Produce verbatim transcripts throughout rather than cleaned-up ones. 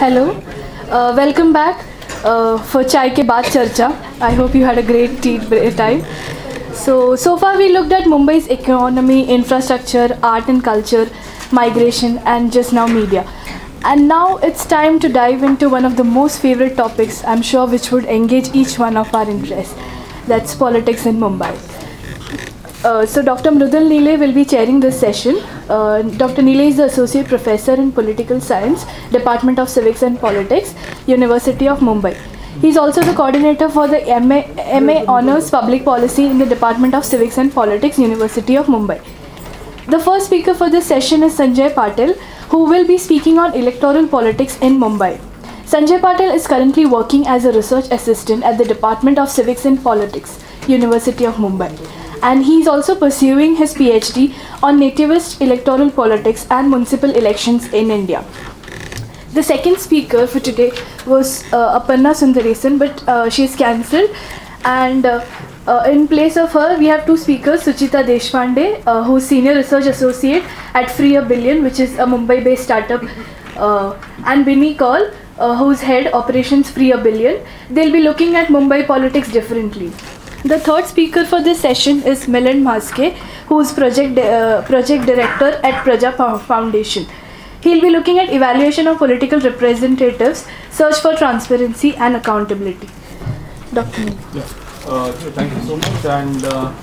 Hello, uh, welcome back uh, for Chai Ke Baad Charcha. I hope you had a great tea time. So, so far we looked at Mumbai's economy, infrastructure, art and culture, migration, and just now media. And now it's time to dive into one of the most favorite topics, I'm sure, which would engage each one of our interests. That's politics in Mumbai. Uh, so Doctor Mrudal Neele will be chairing this session. Uh, Doctor Neele is the Associate Professor in Political Science, Department of Civics and Politics, University of Mumbai. He is also the coordinator for the M A, M A Honours Public Policy in the Department of Civics and Politics, University of Mumbai. The first speaker for this session is Sanjay Patil, who will be speaking on electoral politics in Mumbai. Sanjay Patil is currently working as a research assistant at the Department of Civics and Politics, University of Mumbai. And he is also pursuing his P H D on Nativist electoral politics and municipal elections in India. The second speaker for today was uh, Aparna Sundaresan, but uh, she is cancelled. And uh, uh, in place of her, we have two speakers, Suchita Deshpande, uh, who is Senior Research Associate at Free a Billion, which is a Mumbai-based startup, uh, and Binny Kaul, uh, who is Head Operations Free a Billion. They'll be looking at Mumbai politics differently. The third speaker for this session is Milind Maske, who is project, uh, project director at Praja Foundation. He'll be looking at evaluation of political representatives, search for transparency and accountability. Doctor Yeah. Uh, thank you so much, and uh,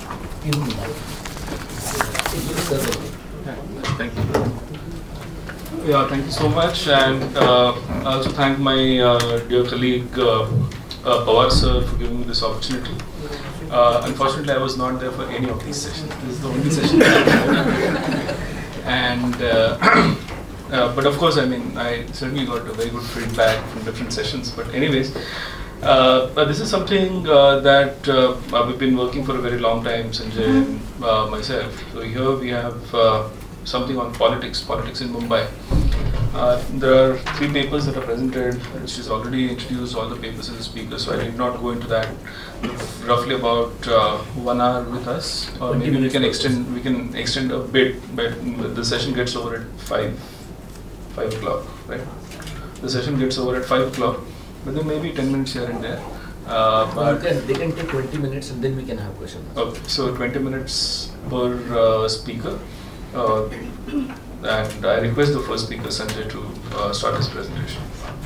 thank you. Yeah, thank you so much, and uh, I also thank my uh, dear colleague uh, uh, Pawar sir for giving me this opportunity. Uh, unfortunately, I was not there for any of these sessions. This is the only session that I and uh, uh, but of course, I mean, I certainly got a very good feedback from different sessions. But anyways, uh, uh, this is something uh, that uh, we've been working for a very long time, Sanjay and uh, myself. So here we have uh, something on politics, politics in Mumbai. Uh, there are three papers that are presented. She's already introduced all the papers as a speaker, so I did not go into that. Roughly about uh, one hour with us, or maybe we can extend. We can extend a bit, but the session gets over at five, five o'clock, right? The session gets over at five o'clock, but then maybe ten minutes here and there. Uh, but can, they can take twenty minutes, and then we can have questions. Okay, so twenty minutes per uh, speaker. Uh, And I request the first speaker, Sanjay, to uh, start his presentation.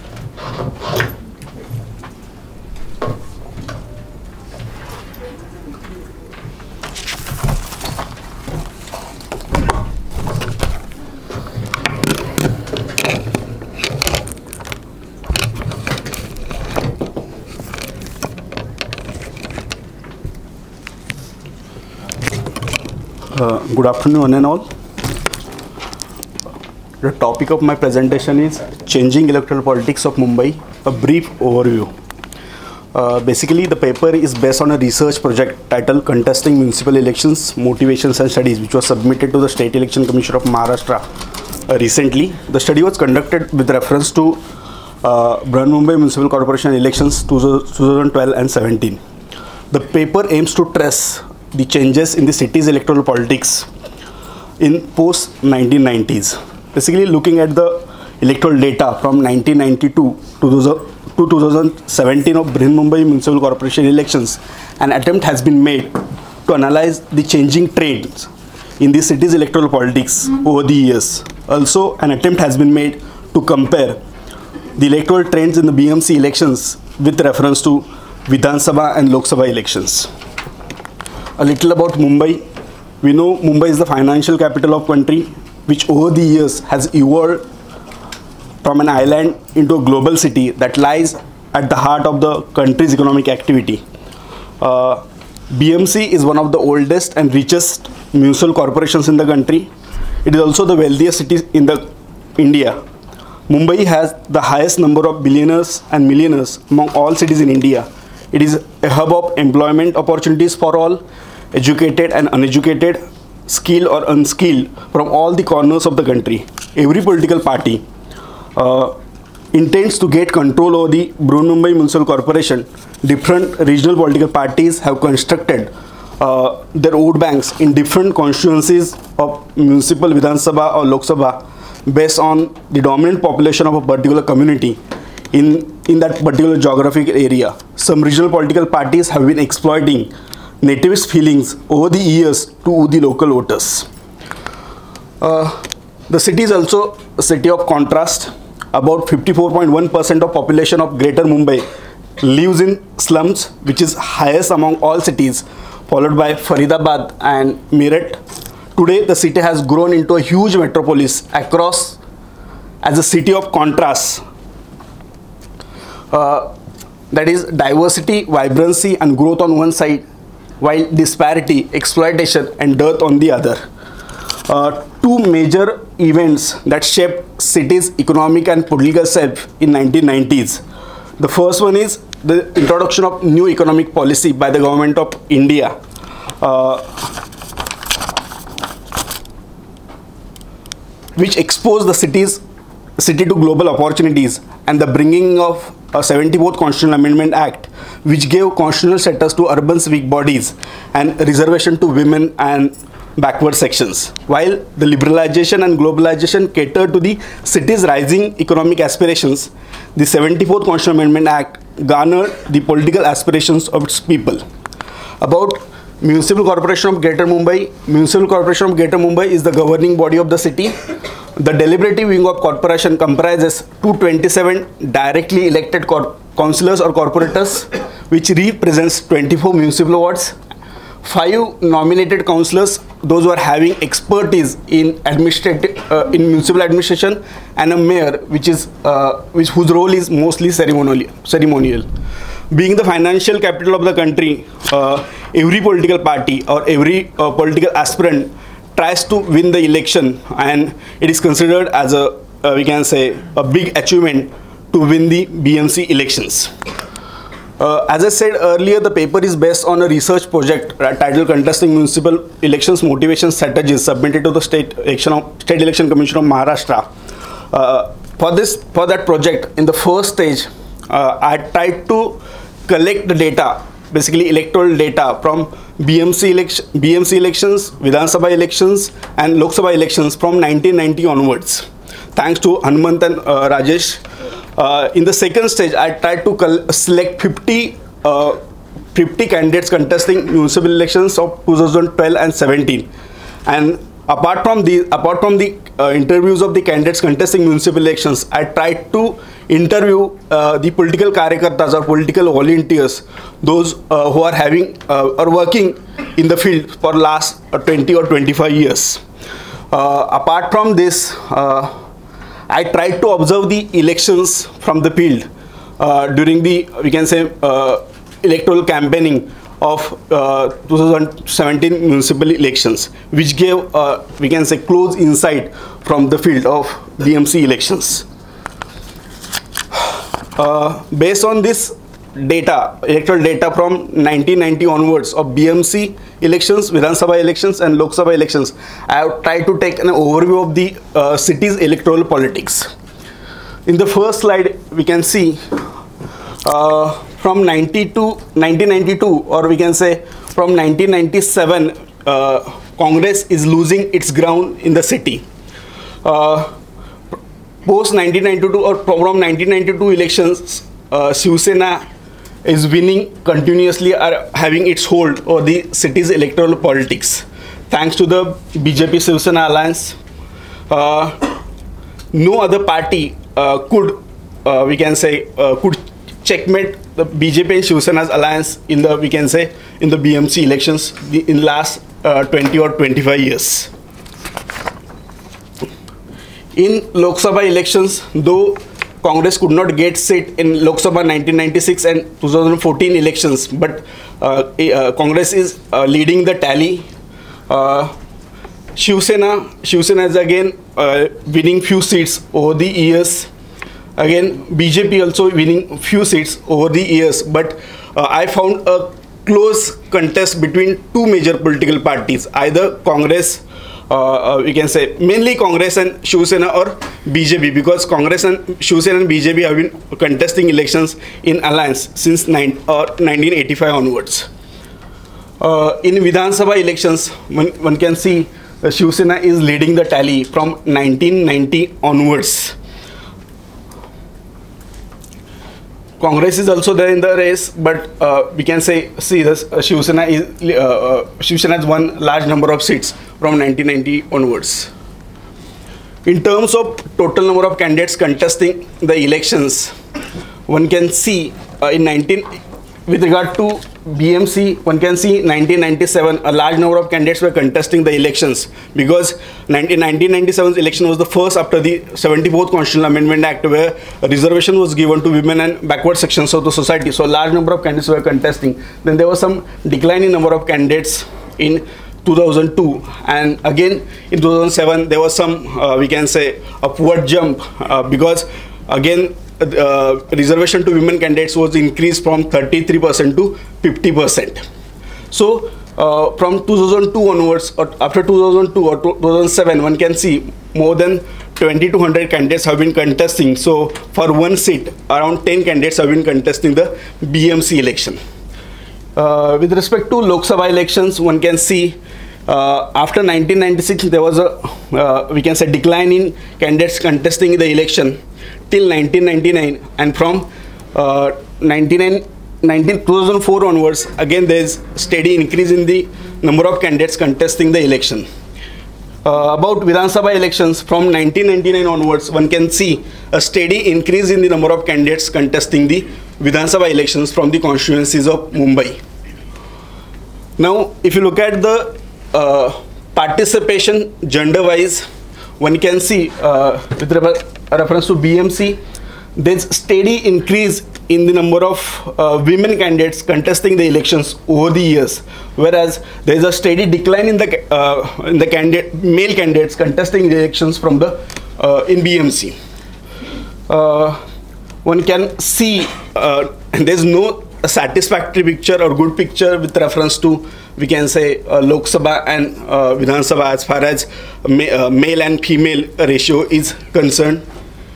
Uh, good afternoon, one and all. The topic of my presentation is Changing Electoral Politics of Mumbai, a brief overview. Uh, basically, the paper is based on a research project titled Contesting Municipal Elections, Motivations and Studies, which was submitted to the State Election Commission of Maharashtra uh, recently. The study was conducted with reference to uh, Mumbai Municipal Corporation elections two thousand twelve and seventeen. The paper aims to trace the changes in the city's electoral politics in post nineteen nineties. Basically, looking at the electoral data from nineteen ninety-two to two thousand seventeen of Mumbai Municipal Corporation elections, an attempt has been made to analyze the changing trends in the city's electoral politics over the years. Also, an attempt has been made to compare the electoral trends in the B M C elections with reference to Vidhan Sabha and Lok Sabha elections. A little about Mumbai. We know Mumbai is the financial capital of country, which over the years has evolved from an island into a global city that lies at the heart of the country's economic activity. Uh, B M C is one of the oldest and richest municipal corporations in the country. It is also the wealthiest city in the India. Mumbai has the highest number of billionaires and millionaires among all cities in India. It is a hub of employment opportunities for all, educated and uneducated, skilled or unskilled, from all the corners of the country. Every political party uh, intends to get control over the Mumbai Municipal Corporation. Different regional political parties have constructed uh, their vote banks in different constituencies of municipal Vidhan Sabha or Lok Sabha based on the dominant population of a particular community in, in that particular geographic area. Some regional political parties have been exploiting nativist feelings over the years to the local voters. Uh, the city is also a city of contrast. About fifty-four point one percent of population of Greater Mumbai lives in slums, which is highest among all cities, followed by Faridabad and Meerut. Today, the city has grown into a huge metropolis across as a city of contrast. Uh, that is diversity, vibrancy and growth on one side, while disparity, exploitation and dearth on the other. Uh, two major events that shaped city's economic and political self in nineteen nineties. The first one is the introduction of new economic policy by the government of India. Uh, which exposed the city's city to global opportunities, and the bringing of a seventy-fourth Constitutional Amendment Act, which gave constitutional status to urban civic bodies and reservation to women and backward sections. While the liberalization and globalization catered to the city's rising economic aspirations, the seventy-fourth Constitutional Amendment Act garnered the political aspirations of its people. About Municipal Corporation of Greater Mumbai. Municipal Corporation of Greater Mumbai is the governing body of the city. The deliberative wing of corporation comprises two hundred twenty-seven directly elected councillors or corporators, which represents twenty-four municipal wards. Five nominated councillors, those who are having expertise in administrative, uh, in municipal administration, and a mayor, which is uh, which whose role is mostly ceremonial. Ceremonial. Being the financial capital of the country, uh, every political party or every uh, political aspirant tries to win the election, and it is considered as a uh, we can say a big achievement to win the B M C elections. Uh, as I said earlier, the paper is based on a research project uh, titled "Contesting Municipal Elections Motivation Strategies," submitted to the State Election of, State Election Commission of Maharashtra. Uh, for this, for that project, in the first stage, uh, I tried to collect the data, basically electoral data from B M C election, B M C elections, Vidhan Sabha elections, and Lok Sabha elections from nineteen ninety onwards. Thanks to Hanumant and uh, Rajesh. Uh, in the second stage, I tried to select fifty, uh, fifty candidates contesting municipal elections of two thousand twelve and seventeen. And apart from the apart from the uh, interviews of the candidates contesting municipal elections, I tried to interview uh, the political karyakartas or political volunteers, those uh, who are having uh, or working in the field for last uh, twenty or twenty-five years. Uh, apart from this, uh, I tried to observe the elections from the field uh, during the, we can say, uh, electoral campaigning of uh, two thousand seventeen municipal elections, which gave, uh, we can say, close insight from the field of B M C elections. Uh, based on this data, electoral data from nineteen ninety onwards of B M C elections, Vidhan Sabha elections and Lok Sabha elections, I have tried to take an overview of the uh, city's electoral politics. In the first slide, we can see uh, from ninety-two, nineteen ninety-two, or we can say from nineteen ninety-seven, uh, Congress is losing its ground in the city. Uh, post nineteen ninety-two or from nineteen ninety-two elections, uh, Shiv Sena is winning continuously, are having its hold over the city's electoral politics. Thanks to the B J P Shiv Sena alliance, uh, no other party uh, could, uh, we can say, uh, could checkmate the B J P and Shiv Sena's alliance in the, we can say, in the B M C elections in last uh, twenty or twenty-five years. In Lok Sabha elections, though Congress could not get seat in Lok Sabha nineteen ninety-six and two thousand fourteen elections, but uh, uh, Congress is uh, leading the tally. Uh, Shiv Sena, Shiv Sena is again uh, winning few seats over the years. Again, B J P also winning few seats over the years, but uh, I found a close contest between two major political parties, either Congress, Uh, uh, we can say mainly Congress and Shiv Sena, or B J P, because Congress and Shiv Sena and B J P have been contesting elections in alliance since nine, uh, nineteen eighty-five onwards. Uh, in Vidhan Sabha elections, one, one can see the Shiv Sena is leading the tally from nineteen ninety onwards. Congress is also there in the race, but uh, we can say, see, this uh, Shiv Sena is uh, uh, Shiv Sena has won large number of seats from nineteen ninety onwards. In terms of total number of candidates contesting the elections, one can see uh, in nineteen with regard to B M C, one can see nineteen ninety-seven a large number of candidates were contesting the elections, because nineteen ninety-seven's election was the first after the seventy-fourth Constitutional Amendment Act, where a reservation was given to women and backward sections of the society. So a large number of candidates were contesting. Then there was some decline in number of candidates in two thousand two, and again in two thousand seven there was some uh, we can say upward jump uh, because again uh, reservation to women candidates was increased from thirty-three percent to fifty percent. So uh, from two thousand two onwards, or after two thousand two or two thousand seven, one can see more than twenty-two hundred candidates have been contesting. So for one seat, around ten candidates have been contesting the B M C election. Uh, with respect to Lok Sabha elections, one can see uh, after nineteen ninety-six there was a uh, we can say decline in candidates contesting the election till nineteen ninety-nine, and from uh, two thousand four onwards again there is steady increase in the number of candidates contesting the election. Uh, about Vidhan Sabha elections, from nineteen ninety-nine onwards, one can see a steady increase in the number of candidates contesting the Vidhan Sabha elections from the constituencies of Mumbai. Now, if you look at the uh, participation gender-wise, one can see uh, with reference to B M C, there's steady increase in the number of uh, women candidates contesting the elections over the years, whereas there is a steady decline in the uh, in the candidate male candidates contesting the elections from the uh, in B M C. Uh, one can see uh, there's no satisfactory picture or good picture with reference to, we can say, uh, Lok Sabha and uh, Vidhan Sabha as far as ma uh, male and female ratio is concerned.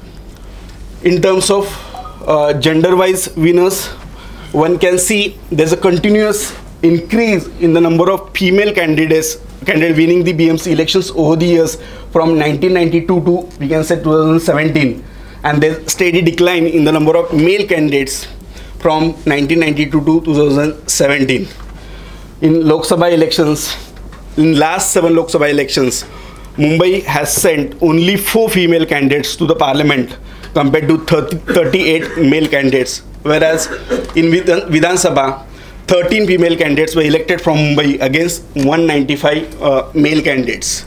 In terms of uh, gender-wise winners, one can see there's a continuous increase in the number of female candidates candidate winning the B M C elections over the years from nineteen ninety-two to, we can say, two thousand seventeen, and there's steady decline in the number of male candidates from nineteen ninety-two to two thousand seventeen. In Lok Sabha elections, in last seven Lok Sabha elections, Mumbai has sent only four female candidates to the parliament compared to thirty-eight male candidates, whereas in Vidhan Sabha, thirteen female candidates were elected from Mumbai against one hundred ninety-five uh, male candidates.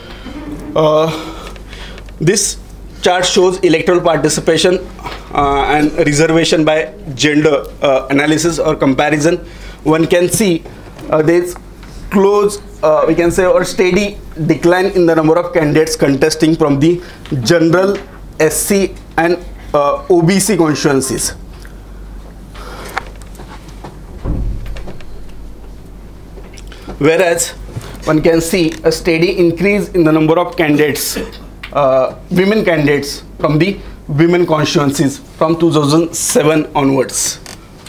Uh, this chart shows electoral participation uh, and reservation by gender uh, analysis or comparison. One can see uh, there is close, uh, we can say, or steady decline in the number of candidates contesting from the general, S C and uh, O B C constituencies. Whereas one can see a steady increase in the number of candidates, uh, women candidates from the women constituencies from two thousand seven onwards.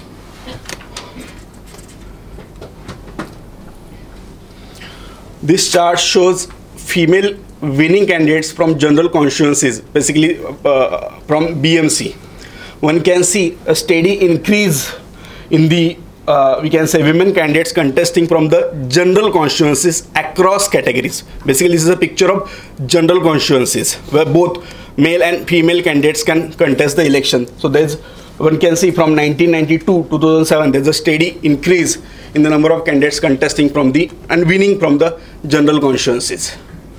This chart shows female winning candidates from general constituencies, basically uh, from B M C. One can see a steady increase in the uh, we can say women candidates contesting from the general constituencies across categories. Basically, this is a picture of general constituencies where both male and female candidates can contest the election. So there's, one can see from nineteen ninety-two to two thousand seven, there's a steady increase in the number of candidates contesting from the and winning from the general constituencies.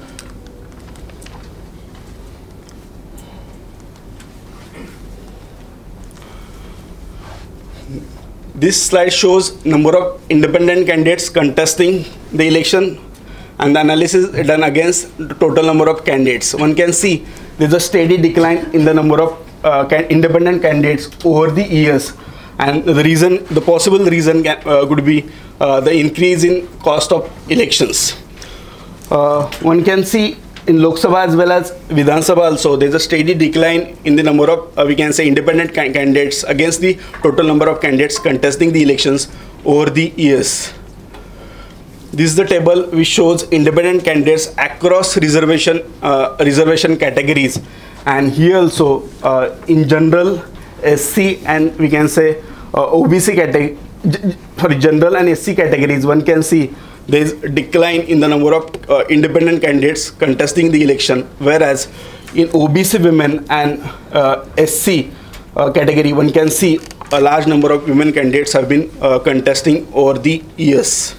This slide shows number of independent candidates contesting the election and the analysis done against the total number of candidates. One can see there's a steady decline in the number of uh, can independent candidates over the years, and the reason, the possible reason can, uh, could be uh, the increase in cost of elections. Uh, one can see in Lok Sabha as well as Vidhan Sabha also, there's a steady decline in the number of, uh, we can say, independent can candidates against the total number of candidates contesting the elections over the years. This is the table which shows independent candidates across reservation uh, reservation categories, and here also uh, in general, S C and we can say uh, O B C category, sorry, general and S C categories, one can see there is decline in the number of uh, independent candidates contesting the election, whereas in O B C women and uh, S C uh, category, one can see a large number of women candidates have been uh, contesting over the years.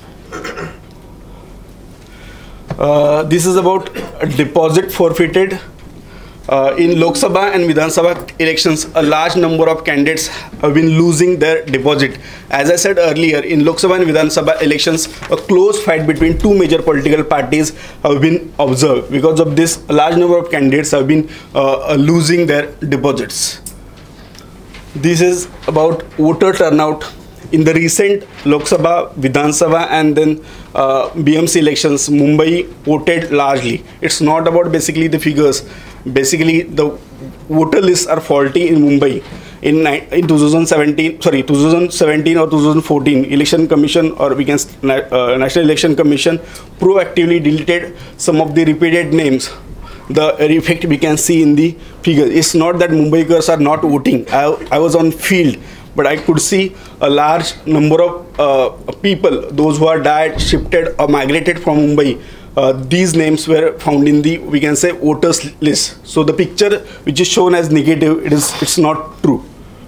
Uh, this is about a deposit forfeited. Uh, in Lok Sabha and Vidhan Sabha elections, a large number of candidates have been losing their deposit. As I said earlier, in Lok Sabha and Vidhan Sabha elections, a close fight between two major political parties have been observed. Because of this, a large number of candidates have been uh, losing their deposits. This is about voter turnout. In the recent Lok Sabha, Vidhan Sabha and then uh, B M C elections, Mumbai voted largely. It's not about basically the figures. Basically, the voter lists are faulty in Mumbai. In, in twenty seventeen, sorry, twenty seventeen or twenty fourteen, Election Commission, or we can uh, National Election Commission proactively deleted some of the repeated names. The effect we can see in the figures. It's not that Mumbaikars are not voting. I, I was on field, but I could see a large number of uh, people, those who are died, shifted or migrated from Mumbai. Uh, these names were found in the, we can say, voters list. So the picture which is shown as negative, it is it's not true.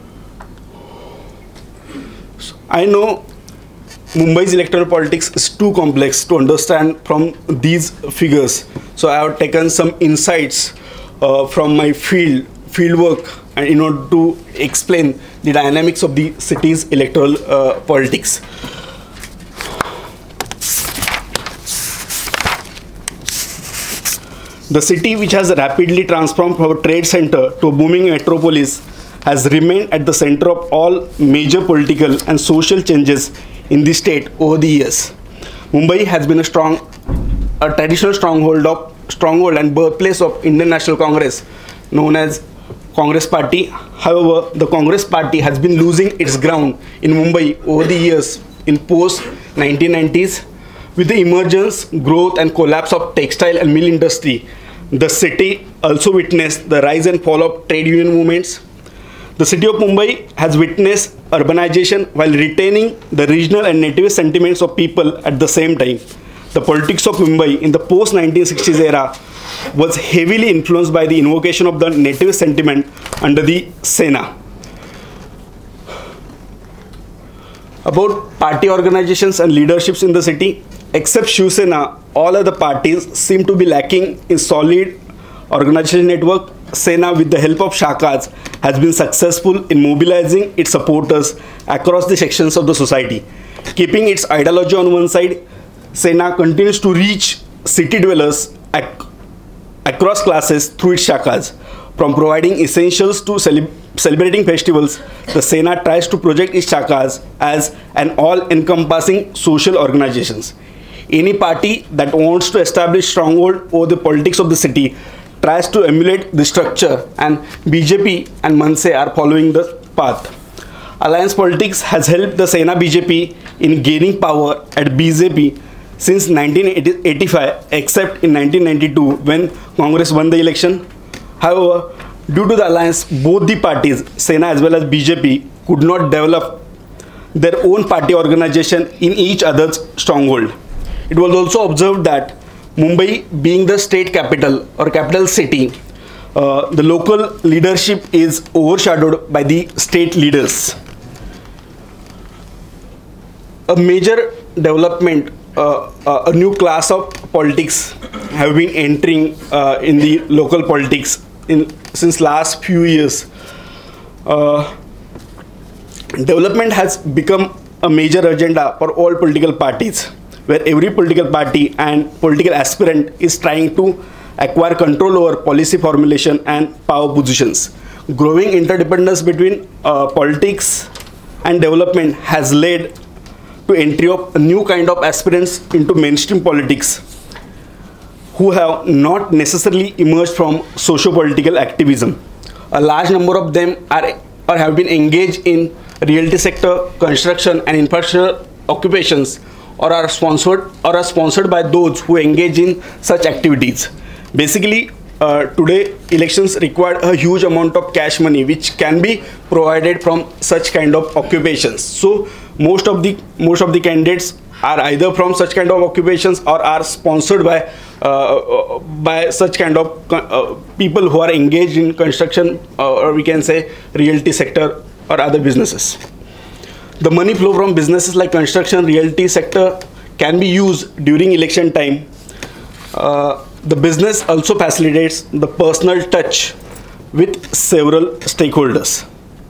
So I know Mumbai's electoral politics is too complex to understand from these figures. So I have taken some insights uh, from my field field work and in order to explain the dynamics of the city's electoral uh, politics. The city, which has rapidly transformed from a trade center to a booming metropolis, has remained at the center of all major political and social changes in the state over the years. Mumbai has been a strong, a traditional stronghold of stronghold and birthplace of Indian National Congress, known as Congress Party. However, the Congress Party has been losing its ground in Mumbai over the years in post nineteen nineties. With the emergence, growth and collapse of textile and mill industry, the city also witnessed the rise and fall of trade union movements. The city of Mumbai has witnessed urbanization while retaining the regional and nativist sentiments of people at the same time. The politics of Mumbai in the post nineteen sixties era was heavily influenced by the invocation of the nativist sentiment under the Sena. About party organizations and leaderships in the city, except Shiv Sena, all other parties seem to be lacking in solid organizational network. Sena, with the help of Shakas, has been successful in mobilizing its supporters across the sections of the society. Keeping its ideology on one side, Sena continues to reach city dwellers ac across classes through its Shakas. From providing essentials to cele celebrating festivals, the Sena tries to project its Shakas as an all-encompassing social organizations. Any party that wants to establish stronghold over the politics of the city tries to emulate the structure, and B J P and Manse are following the path. Alliance politics has helped the Sena B J P in gaining power at B J P since nineteen eighty-five, except in nineteen ninety-two when Congress won the election. However, due to the alliance, both the parties, Sena as well as B J P, could not develop their own party organization in each other's stronghold. It was also observed that Mumbai, being the state capital or capital city, uh, the local leadership is overshadowed by the state leaders. A major development, uh, uh, a new class of politics have been entering uh, in the local politics in since last few years. Uh, development has become a major agenda for all political parties, where every political party and political aspirant is trying to acquire control over policy formulation and power positions. Growing interdependence between uh, politics and development has led to entry of a new kind of aspirants into mainstream politics who have not necessarily emerged from socio-political activism. A large number of them are or have been engaged in realty sector, construction and infrastructure occupations or are sponsored or are sponsored by those who engage in such activities. Basically, uh, today elections require a huge amount of cash money which can be provided from such kind of occupations. So most of the most of the candidates are either from such kind of occupations or are sponsored by uh, by such kind of uh, people who are engaged in construction uh, or we can say realty sector or other businesses. The money flow from businesses like construction, realty sector can be used during election time. Uh, the business also facilitates the personal touch with several stakeholders.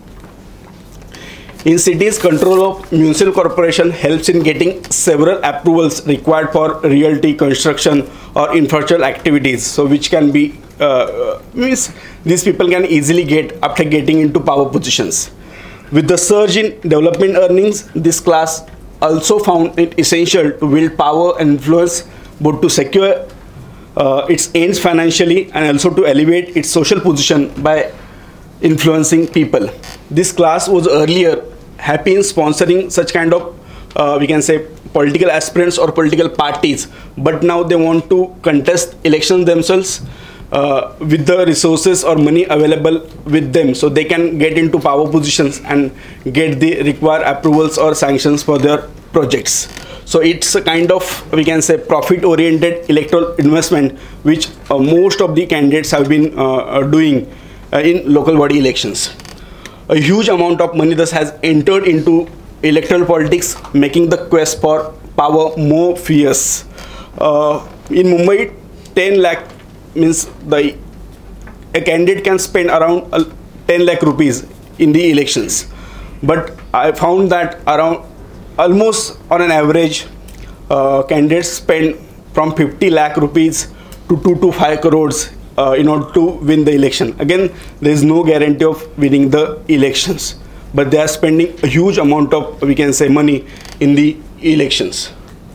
In cities, control of municipal corporation helps in getting several approvals required for realty, construction or infrastructure activities. So which can be, uh, means these people can easily get after getting into power positions. With the surge in development earnings, this class also found it essential to build power and influence both to secure uh, its aims financially and also to elevate its social position by influencing people. This class was earlier happy in sponsoring such kind of uh, we can say political aspirants or political parties, but now they want to contest elections themselves uh, with the resources or money available with them, so they can get into power positions and get the required approvals or sanctions for their projects. So it's a kind of, we can say, profit oriented electoral investment which uh, most of the candidates have been uh, doing uh, in local body elections. A huge amount of money thus has entered into electoral politics, making the quest for power more fierce. Uh, in Mumbai, ten lakh means the a candidate can spend around ten lakh rupees in the elections. But I found that around almost on an average, uh, candidates spend from fifty lakh rupees to two to five crores Uh, in order to win the election. Again, there is no guarantee of winning the elections, but they are spending a huge amount of, we can say, money in the elections,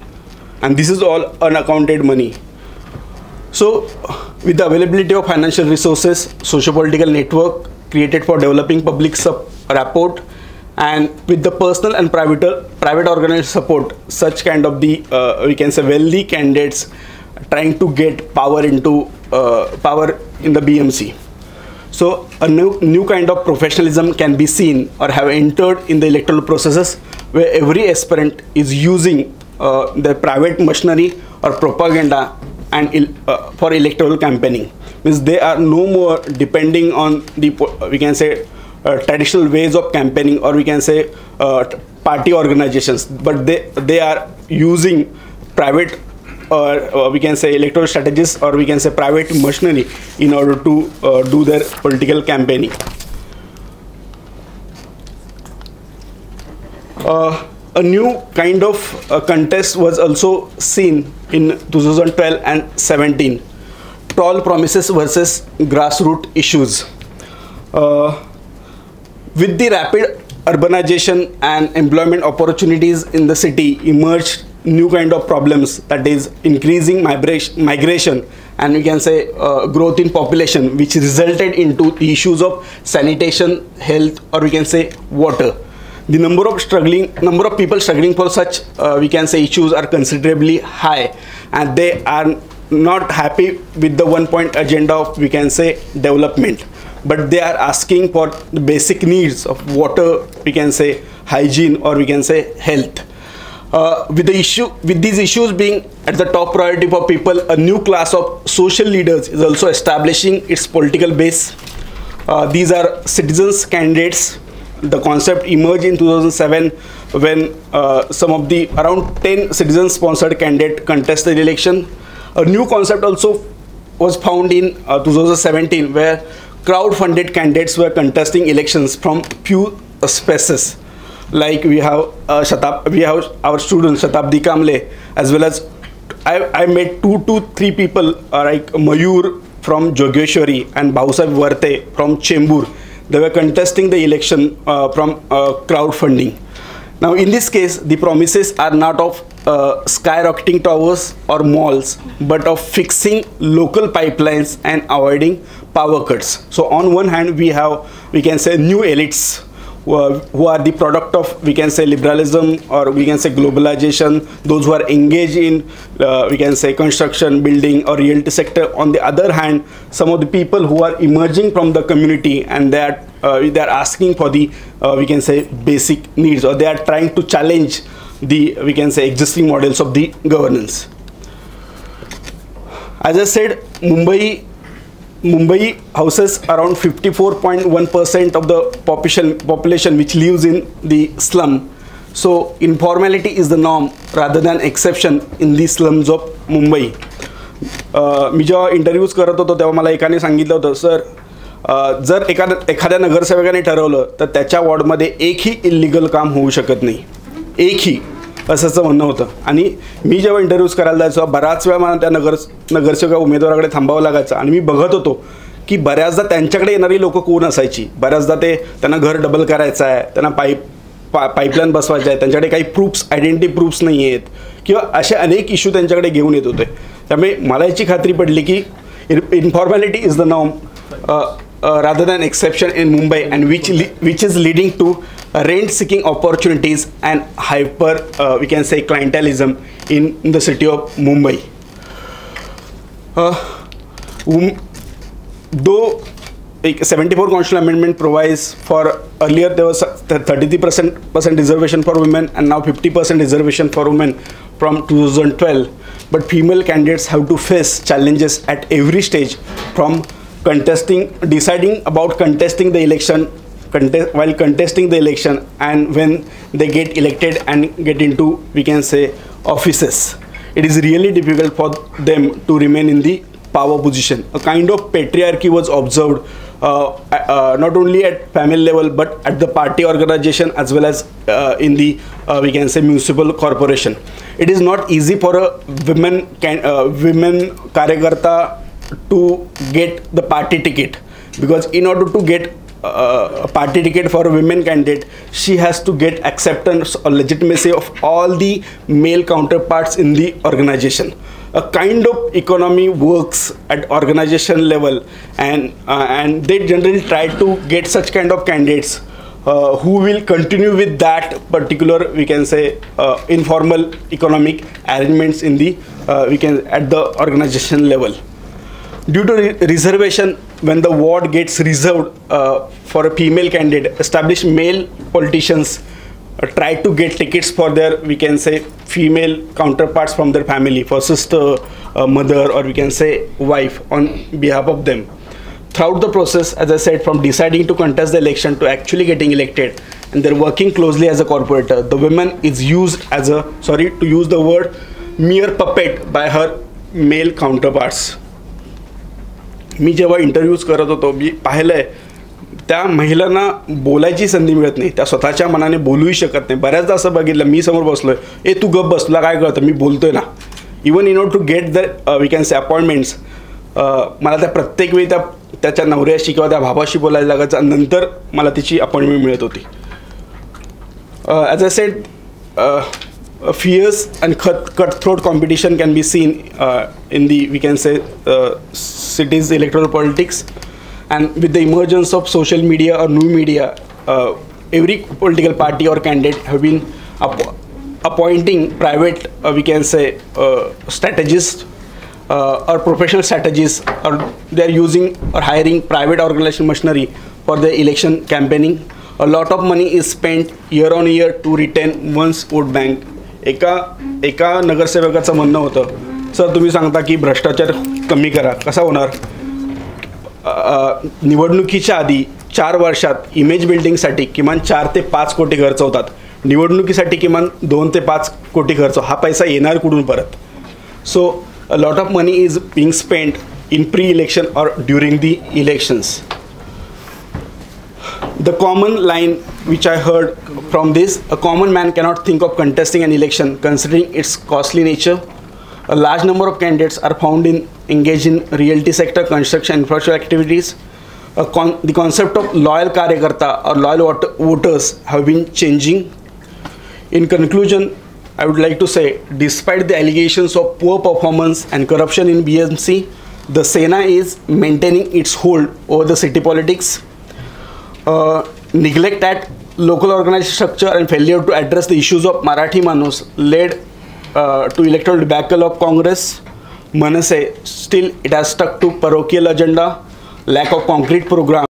and this is all unaccounted money. So with the availability of financial resources, socio-political network created for developing public rapport, and with the personal and private private organized support, such kind of the uh, we can say wealthy candidates trying to get power into uh, power in the B M C. So a new new kind of professionalism can be seen or have entered in the electoral processes, where every aspirant is using uh, their private machinery or propaganda and uh, for electoral campaigning. Means they are no more depending on the, we can say, uh, traditional ways of campaigning, or we can say uh, party organizations, but they they are using private or uh, we can say electoral strategies, or we can say private machinery in order to uh, do their political campaigning. Uh, a new kind of uh, contest was also seen in two thousand twelve and seventeen. Tall promises versus grassroots issues. Uh, with the rapid urbanization and employment opportunities in the city emerged new kind of problems, that is increasing migration migration and we can say uh, growth in population, which resulted into the issues of sanitation, health, or we can say water. The number of struggling number of people struggling for such uh, we can say issues are considerably high, and they are not happy with the one point agenda of, we can say, development, but they are asking for the basic needs of water, we can say hygiene, or we can say health. Uh, with the issue, with these issues being at the top priority for people, a new class of social leaders is also establishing its political base. Uh, these are citizens candidates. The concept emerged in two thousand seven when uh, some of the around ten citizen-sponsored candidates contested the election. A new concept also was found in uh, two thousand seventeen, where crowd-funded candidates were contesting elections from few uh, spaces. Like we have uh, Shatab, we have our student Shatabdi Kamle, as well as I, I met two to three people uh, like Mayur from Jogeshwari and Bhausab Varte from Chembur. They were contesting the election uh, from uh, crowdfunding. Now in this case, the promises are not of uh, skyrocketing towers or malls, but of fixing local pipelines and avoiding power cuts. So on one hand, we have, we can say, new elites who are, who are the product of, we can say, liberalism, or we can say globalization, those who are engaged in, uh, we can say, construction, building, or realty sector. On the other hand, some of the people who are emerging from the community, and they are, uh, they are asking for the, uh, we can say, basic needs, or they are trying to challenge the, we can say, existing models of the governance. As I said, Mumbai Mumbai houses around fifty-four point one percent of the population population which lives in the slum. So informality is the norm rather than exception in the slums of Mumbai. Uh, मी जेव्हा interviews करत होतो तेव्हा मला एकाने सांगितलं होतं, sir जर एखाद्या एखाद्या नगरसेवकाने ठरवलं तर त्याच्या वॉर्डमध्ये एकही इल्लीगल काम होऊ शकत नाही, एकही, असंच म्हणणं होतं. आणि मी जेव्हा इंटरव्ह्यूज करायला जायचो बराच वेळा मला त्या नगर नगरसेवका उमेदवाराकडे थांबावं लागायचं, आणि मी बघत होतो की बऱ्याचदा त्यांच्याकडे येणारी लोकं कोण असायची. बऱ्याचदा ते त्यांना घर डबल करायचं आहे, त्यांना पाईप पा पाईपलाईन बसवायचं आहे, त्यांच्याकडे काही प्रूफ्स, आयडेंटिटी प्रूफ्स नाही आहेत, किंवा असे अनेक इश्यू त्यांच्याकडे घेऊन येत होते. त्यामुळे मला याची खात्री पडली की informality is the norm rather than exception in Mumbai, and which which is leading to rent seeking opportunities and hyper uh, we can say clientelism in, in the city of Mumbai. Uh, um, though a seventy-four constitutional amendment provides for, earlier there was thirty-three percent reservation for women and now fifty percent reservation for women from two thousand twelve, but female candidates have to face challenges at every stage, from contesting, deciding about contesting the election, contest, while contesting the election, and when they get elected and get into, we can say, offices. It is really difficult for them to remain in the power position. A kind of patriarchy was observed uh, uh, not only at family level but at the party organization as well as uh, in the, uh, we can say, municipal corporation. It is not easy for a women can uh, women karyakarta to get the party ticket, because in order to get uh, a party ticket for a women candidate, she has to get acceptance or legitimacy of all the male counterparts in the organization. A kind of economy works at organization level, and uh, and they generally try to get such kind of candidates uh, who will continue with that particular, we can say, uh, informal economic arrangements in the uh, we can at the organization level. Due to re reservation, when the ward gets reserved uh, for a female candidate, established male politicians uh, try to get tickets for their, we can say, female counterparts from their family, for sister, uh, mother, or we can say wife, on behalf of them. Throughout the process, as I said, from deciding to contest the election to actually getting elected, and they're working closely as a corporator, the woman is used as a, sorry to use the word, mere puppet by her male counterparts. मी जेव्हा interviews करत होतो मी पाहिलं आहे त्या महिलांना बोलायची संधी मिळत नाही, त्या स्वतःच्या मनाने बोलूही शकत नाही. बऱ्याचदा असं बघितलं, मी समोर बसलो आहे, ए तू गप बस, तुला काय कळतं, मी बोलतोय ना. Even in order to get the we can say appointments, मला त्या प्रत्येक वेळी त्या त्याच्या नवऱ्याशी किंवा त्या भावाशी बोलायला लागायचं, नंतर मला तिची अपॉइंटमेंट मिळत होती. As I said, a fierce and cut, cutthroat competition can be seen uh, in the, we can say, uh, city's electoral politics, and with the emergence of social media or new media, uh, every political party or candidate have been app appointing private, uh, we can say, uh, strategists uh, or professional strategists, or they are using or hiring private organization machinery for the election campaigning. A lot of money is spent year on year to retain one's vote bank. एका एका नगरसेवकाचं म्हणणं होतं, sir तुम्ही सांगता की भ्रष्टाचार कमी करा, कसा होणार? निवडणुकीच्या आधी चार वर्षात इमेज बिल्डिंगसाठी किमान चार ते पाच कोटी खर्च होतात, निवडणुकीसाठी किमान दोन ते पाच कोटी खर्च, हा पैसा येणार कुठून परत? So a lot of money is being spent in pre election और during the elections. The common line which I heard from this, a common man cannot think of contesting an election considering its costly nature. A large number of candidates are found in engaged in realty sector, construction, infrastructure activities. A con the concept of loyal karyakarta or loyal voters have been changing. In conclusion, I would like to say, despite the allegations of poor performance and corruption in B M C, the Sena is maintaining its hold over the city politics. Uh, neglect at local organized structure and failure to address the issues of Marathi Manus led uh, to electoral debacle of Congress. Manase, still it has stuck to parochial agenda, lack of concrete program.